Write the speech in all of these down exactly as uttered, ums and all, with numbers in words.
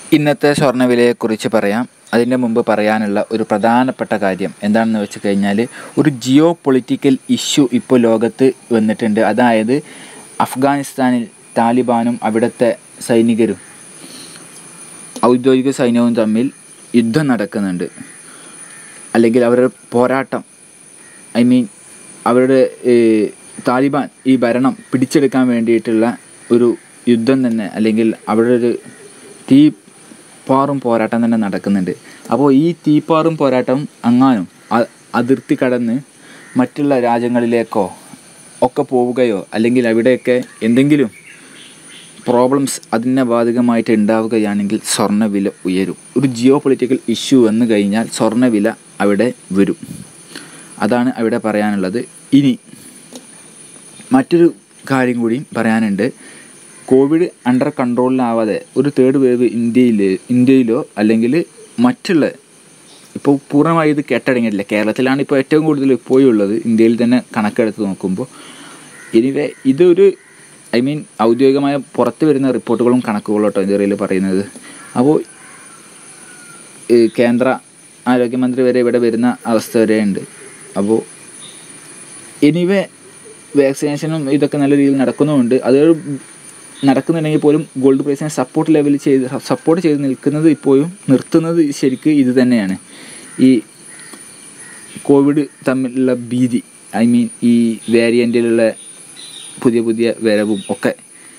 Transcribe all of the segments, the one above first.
ഇന്നത്തെ സ്വർണ്ണവിലയെക്കുറിച്ച് പറയാം. അതിൻ്റെ മുമ്പ് പറയാനുള്ള ഒരു പ്രധാനപ്പെട്ട കാര്യം എന്താണെന്ന് വെച്ച് കഴിഞ്ഞാൽ, ഒരു ജിയോ പൊളിറ്റിക്കൽ ഇഷ്യൂ ഇപ്പോൾ ലോകത്ത് വന്നിട്ടുണ്ട്. അതായത് അഫ്ഗാനിസ്ഥാനിൽ താലിബാനും അവിടുത്തെ സൈനികരും ഔദ്യോഗിക സൈന്യവും തമ്മിൽ യുദ്ധം നടക്കുന്നുണ്ട്. അല്ലെങ്കിൽ അവരുടെ പോരാട്ടം, ഐ മീൻ അവരുടെ താലിബാൻ ഈ ഭരണം പിടിച്ചെടുക്കാൻ വേണ്ടിയിട്ടുള്ള ഒരു യുദ്ധം തന്നെ, അല്ലെങ്കിൽ അവരുടെ ഒരു തീ പാറും പോരാട്ടം തന്നെ നടക്കുന്നുണ്ട്. അപ്പോൾ ഈ തീപ്പാറും പോരാട്ടം അങ്ങാനും അതിർത്തി കടന്ന് മറ്റുള്ള രാജ്യങ്ങളിലേക്കോ ഒക്കെ പോവുകയോ അല്ലെങ്കിൽ അവിടെയൊക്കെ എന്തെങ്കിലും പ്രോബ്ലംസ് അതിനെ ബാധകമായിട്ട് ഉണ്ടാവുകയാണെങ്കിൽ സ്വർണ്ണവില ഉയരും. ഒരു ജിയോ പൊളിറ്റിക്കൽ ഇഷ്യൂ വന്നു കഴിഞ്ഞാൽ സ്വർണ്ണവില അവിടെ വരും. അതാണ് അവിടെ പറയാനുള്ളത്. ഇനി മറ്റൊരു കാര്യം കൂടി പറയാനുണ്ട്. കോവിഡ് അണ്ടർ കൺട്രോളിലാവാതെ ഒരു തേർഡ് വേവ് ഇന്ത്യയിൽ ഇന്ത്യയിലോ അല്ലെങ്കിൽ മറ്റുള്ള ഇപ്പോൾ പൂർണ്ണമായി ഇത് കെട്ടടങ്ങിയിട്ടില്ല. കേരളത്തിലാണ് ഇപ്പോൾ ഏറ്റവും കൂടുതൽ ഇപ്പോഴുള്ളത്, ഇന്ത്യയിൽ തന്നെ കണക്കെടുത്ത് നോക്കുമ്പോൾ. എനിവേ ഇതൊരു ഐ മീൻ ഔദ്യോഗികമായ പുറത്ത് വരുന്ന റിപ്പോർട്ടുകളും കണക്കുകളും കേട്ടോ ഇന്ത്യയിൽ പറയുന്നത്. അപ്പോൾ കേന്ദ്ര ആരോഗ്യമന്ത്രി വരെ ഇവിടെ വരുന്ന അവസ്ഥ വരെയുണ്ട്. അപ്പോൾ എനിവേ വാക്സിനേഷനും ഇതൊക്കെ നല്ല രീതിയിൽ നടക്കുന്നുമുണ്ട്. അതൊരു നടക്കുന്നുണ്ടെങ്കിൽ പോലും ഗോൾഡ് പ്രൈസിനെ സപ്പോർട്ട് ലെവലിൽ ചെയ്ത് സപ്പോർട്ട് ചെയ്ത് നിൽക്കുന്നത് ഇപ്പോഴും നിർത്തുന്നത് ശരിക്ക് ഇത് തന്നെയാണ്. ഈ കോവിഡ് തമ്മിലുള്ള ഭീതി, ഐ മീൻ ഈ വേരിയൻറ്റിലുള്ള പുതിയ പുതിയ വരവും ഒക്കെ.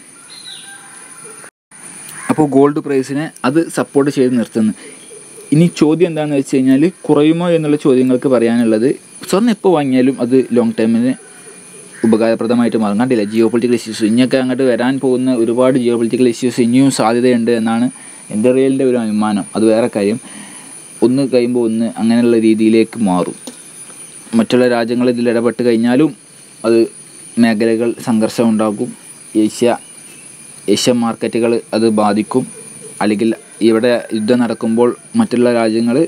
അപ്പോൾ ഗോൾഡ് പ്രൈസിനെ അത് സപ്പോർട്ട് ചെയ്ത് നിർത്തുന്നു. ഇനി ചോദ്യം എന്താണെന്ന് വെച്ച് കഴിഞ്ഞാൽ, കുറയുമോ എന്നുള്ള ചോദ്യങ്ങൾക്ക് പറയാനുള്ളത്, സ്വർണ്ണം എപ്പോൾ വാങ്ങിയാലും അത് ലോങ് ടൈമിന് ഉപകാരപ്രദമായിട്ട് മാറും. കണ്ടില്ല ജിയോ പൊളിറ്റിക്കൽ ഇഷ്യൂസ് ഇനിയൊക്കെ അങ്ങോട്ട് വരാൻ പോകുന്ന ഒരുപാട് ജിയോ പൊളിറ്റിക്കൽ ഇഷ്യൂസ് ഇനിയും സാധ്യതയുണ്ട് എന്നാണ് എൻ്റെ റിയലിൻ്റെ ഒരു അനുമാനം. അത് വേറെ കാര്യം. ഒന്ന് കഴിയുമ്പോൾ ഒന്ന് അങ്ങനെയുള്ള രീതിയിലേക്ക് മാറും. മറ്റുള്ള രാജ്യങ്ങൾ ഇതിൽ ഇടപെട്ട് കഴിഞ്ഞാലും അത് മേഖലകൾ സംഘർഷം ഉണ്ടാകും. ഏഷ്യ ഏഷ്യൻ മാർക്കറ്റുകൾ അത് ബാധിക്കും. അല്ലെങ്കിൽ ഇവിടെ യുദ്ധം നടക്കുമ്പോൾ മറ്റുള്ള രാജ്യങ്ങൾ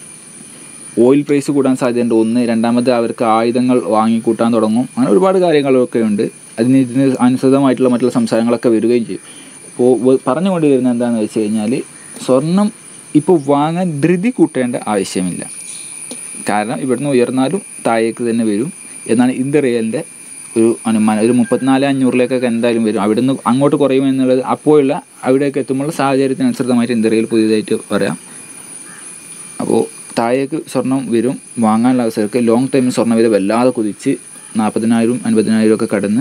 ഓയിൽ പ്രൈസ് കൂടാൻ സാധ്യതയുണ്ട്. ഒന്ന് രണ്ടാമത് അവർക്ക് ആയുധങ്ങൾ വാങ്ങിക്കൂട്ടാൻ തുടങ്ങും. അങ്ങനെ ഒരുപാട് കാര്യങ്ങളൊക്കെ ഉണ്ട്. അതിന് ഇതിന് അനുസൃതമായിട്ടുള്ള മറ്റുള്ള സംസാരങ്ങളൊക്കെ വരികയും ചെയ്യും. അപ്പോൾ പറഞ്ഞുകൊണ്ട് വരുന്നത് എന്താണെന്ന് വെച്ച് കഴിഞ്ഞാൽ, സ്വർണം ഇപ്പോൾ വാങ്ങാൻ ധൃതി കൂട്ടേണ്ട ആവശ്യമില്ല. കാരണം ഇവിടുന്ന് ഉയർന്നാലും താഴേക്ക് തന്നെ വരും എന്നാണ് ഇന്ത്യ റിയലിൻ്റെ ഒരു അനുമാനം. ഒരു മുപ്പത്തിനാല് അഞ്ഞൂറിലേക്കൊക്കെ എന്തായാലും വരും. അവിടെ നിന്ന് അങ്ങോട്ട് കുറയുമെന്നുള്ളത് അപ്പോഴുള്ള അവിടേക്ക് എത്തുമ്പോൾ സാഹചര്യത്തിനനുസൃതമായിട്ട് ഇന്ത്യ റിയൽ പുതിയതായിട്ട് പറയാം. അപ്പോൾ താഴേക്ക് സ്വർണം വരും. വാങ്ങാനുള്ള അവസരമൊക്കെ ലോങ് ടൈമിൽ സ്വർണ്ണവില വല്ലാതെ കുതിച്ച് നാൽപ്പതിനായിരം അൻപതിനായിരം ഒക്കെ കടന്ന്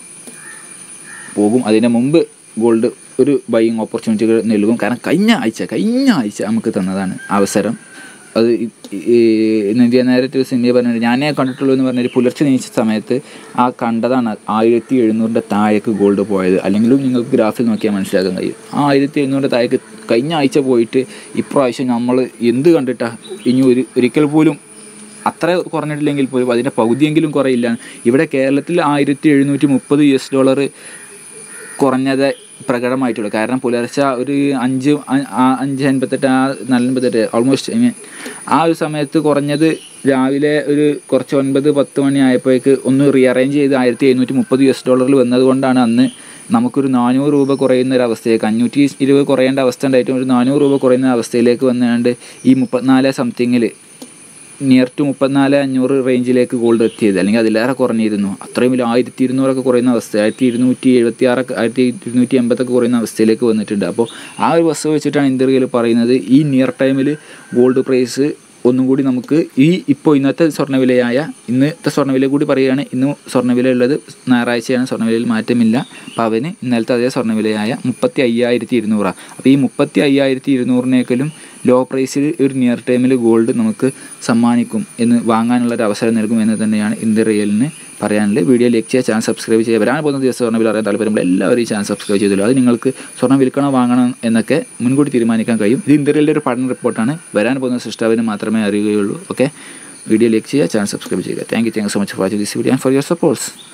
പോകും. അതിന് മുമ്പ് ഗോൾഡ് ഒരു ബൈയിങ് ഓപ്പർച്യൂണിറ്റികൾ നൽകും. കാരണം കഴിഞ്ഞ ആഴ്ച കഴിഞ്ഞ ആഴ്ച നമുക്ക് തന്നതാണ് അവസരം. അത് ഇന്ത്യ നേരത്തെ ഒരു സിനിമ പറഞ്ഞിട്ട് ഞാനേ കണ്ടിട്ടുള്ളൂ എന്ന് പറഞ്ഞൊരു പുലർച്ചെ നീച്ച സമയത്ത് ആ കണ്ടതാണ് ആയിരത്തി എഴുന്നൂറിൻ്റെ താഴേക്ക് ഗോൾഡ് പോയത്. അല്ലെങ്കിലും നിങ്ങൾക്ക് ഗ്രാഫിൽ നോക്കിയാൽ മനസ്സിലാക്കാൻ കഴിയും. ആ ആയിരത്തി എഴുന്നൂറിൻ്റെ താഴേക്ക് കഴിഞ്ഞ ആഴ്ച പോയിട്ട് ഇപ്രാവശ്യം നമ്മൾ എന്ത് കണ്ടിട്ടാണ് ഇനി ഒരു ഒരിക്കൽ പോലും അത്ര കുറഞ്ഞിട്ടില്ലെങ്കിൽ പോലും അതിൻ്റെ പകുതിയെങ്കിലും കുറയില്ല. ഇവിടെ കേരളത്തിൽ ആയിരത്തി എഴുന്നൂറ്റി മുപ്പത് യു എസ് ഡോളർ കുറഞ്ഞത് പ്രകടമായിട്ടുള്ളൂ. കാരണം പുലർച്ചെ ഒരു അഞ്ച് അഞ്ച് അൻപത്തെട്ട് ആ നാല് അൻപത്തെട്ട് ഓൾമോസ്റ്റ് ആ ഒരു സമയത്ത് കുറഞ്ഞത് രാവിലെ ഒരു കുറച്ച് ഒൻപത് പത്ത് മണി ആയപ്പോഴേക്ക് ഒന്ന് റീഅറേഞ്ച് ചെയ്ത് ആയിരത്തി എഴുന്നൂറ്റി മുപ്പത് യു എസ് ഡോളറിൽ വന്നത് കൊണ്ടാണ് അന്ന് നമുക്കൊരു നാനൂറ് രൂപ കുറയുന്ന ഒരു അവസ്ഥയിലേക്ക്, അഞ്ഞൂറ്റി ഇരുപത് കുറയേണ്ട അവസ്ഥ ഉണ്ടായിട്ടും ഒരു നാനൂറ് രൂപ കുറയുന്ന അവസ്ഥയിലേക്ക് വന്നുകൊണ്ട് ഈ മുപ്പത്തിനാല് സംതിങ്ങിൽ നിയർ ടു മുപ്പത്തിനാല് അഞ്ഞൂറ് റേഞ്ചിലേക്ക് ഗോൾഡ് എത്തിയത്. അല്ലെങ്കിൽ അതിലേറെ കുറഞ്ഞിരുന്നു. അത്രയും വലിയ ആയിരത്തി ഇരുന്നൂറൊക്കെ കുറയുന്ന അവസ്ഥ, ആയിരത്തി ഇരുന്നൂറ്റി എഴുപത്തി ആറൊക്കെ ആയിരത്തി ഇരുന്നൂറ്റി എൺപതൊക്കെ കുറയുന്ന അവസ്ഥയിലേക്ക് വന്നിട്ടുണ്ട്. അപ്പോൾ ആ ഒരു വസ്തു വെച്ചിട്ടാണ് ഇന്ത്യയിൽ പറയുന്നത് ഈ നിയർ ടൈമിൽ ഗോൾഡ് പ്രൈസ് ഒന്നും കൂടി നമുക്ക് ഈ ഇപ്പോൾ ഇന്നത്തെ സ്വർണ്ണവിലയായ ഇന്നത്തെ സ്വർണ്ണവില കൂടി പറയുകയാണ്. ഇന്ന് സ്വർണ്ണവില ഉള്ളത് ഞായറാഴ്ചയാണ്. സ്വർണ്ണവിലയിൽ മാറ്റമില്ല. പവന് ഇന്നലത്തെ അതേ സ്വർണ്ണവിലയായ മുപ്പത്തി അയ്യായിരത്തി ഇരുന്നൂറാണ്. അപ്പോൾ ഈ മുപ്പത്തി അയ്യായിരത്തി ഇരുന്നൂറിനേക്കാളും ലോ പ്രൈസിൽ ഒരു നിയർ ടൈമിൽ ഗോൾഡ് നമുക്ക് സമ്മാനിക്കും എന്ന് വാങ്ങാനുള്ളൊരു അവസരം നൽകും എന്ന് തന്നെയാണ് ഇന്ത്യ റിയലിന് പറയാനുള്ളത്. വീഡിയോ ലൈക്ക് ചെയ്യുക, ചാനൽ സബ്സ്ക്രൈബ് ചെയ്യുക. വരാൻ പോകുന്ന ദിവസം സ്വർണ്ണവില അറിയാൻ താല്പര്യമുള്ള എല്ലാവരും ഈ ചാനൽ സബ്സ്ക്രൈബ് ചെയ്തല്ലോ. അത് നിങ്ങൾക്ക് സ്വർണ്ണം വിൽക്കണോ വാങ്ങണം എന്നൊക്കെ മുൻകൂട്ടി തീരുമാനിക്കാൻ കഴിയും. ഇത് ഇന്ത്യ റിയലിൻ്റെ ഒരു പഠന റിപ്പോർട്ടാണ്. വരാൻ പോകുന്ന സൃഷ്ടാവിന് മാത്രമേ അറിയുകയുള്ളൂ. ഓക്കെ, വീഡിയോ ലൈക്ക് ചെയ്യുക, ചാനൽ സബ്സ്ക്രൈബ് ചെയ്യുക. Thank you thank you so much for watching this video and for your supports.